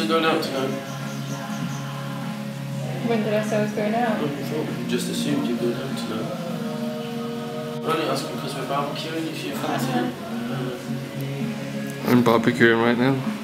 also going out tonight? When did I say I was going out? I thought we just assumed you'd go down tonight. I'm only asking because we're barbecuing if you fancy it. I'm barbecuing right now.